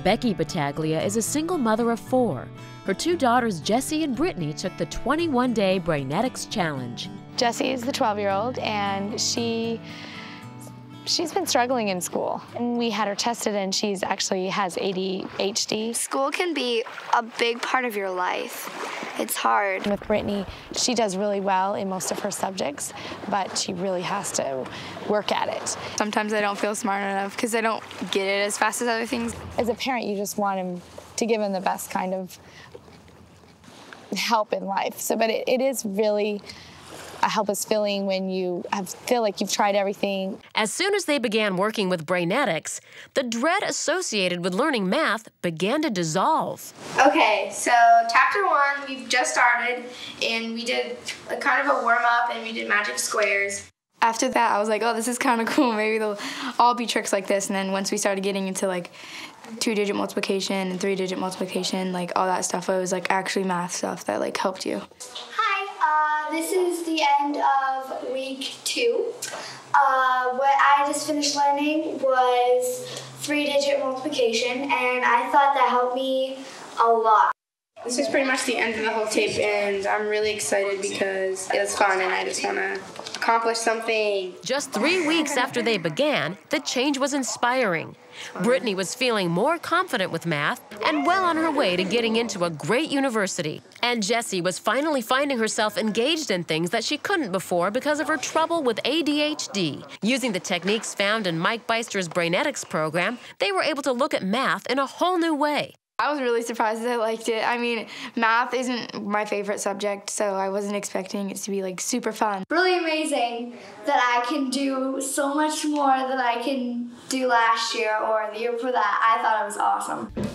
Becky Battaglia is a single mother of 4. Her 2 daughters, Jessie and Brittany, took the 21-day Brainetics Challenge. Jessie is the 12-year-old, and she's been struggling in school. And we had her tested, and she's actually has ADHD. School can be a big part of your life. It's hard. With Brittany, she does really well in most of her subjects, but she really has to work at it. Sometimes I don't feel smart enough because I don't get it as fast as other things. As a parent, you just want him to give him the best kind of help in life. But it is really a helpless feeling when you feel like you've tried everything. As soon as they began working with Brainetics, the dread associated with learning math began to dissolve. Okay, so chapter 1, we've just started, and we did a kind of a warm-up, and we did magic squares. After that, I was like, oh, this is kind of cool. Maybe they'll all be tricks like this. And then once we started getting into like 2-digit multiplication and 3-digit multiplication, like all that stuff, it was like actually math stuff that like helped you. This is the end of week 2. What I just finished learning was 3-digit multiplication, and I thought that helped me a lot. This is pretty much the end of the whole tape, and I'm really excited because it was fun and I just want to accomplish something. Just 3 weeks after they began, the change was inspiring. Brittany was feeling more confident with math and well on her way to getting into a great university. And Jessie was finally finding herself engaged in things that she couldn't before because of her trouble with ADHD. Using the techniques found in Mike Byster's Brainetics program, they were able to look at math in a whole new way. I was really surprised that I liked it. I mean, math isn't my favorite subject, so I wasn't expecting it to be like super fun. Really amazing that I can do so much more than I can do last year or the year before that. I thought it was awesome.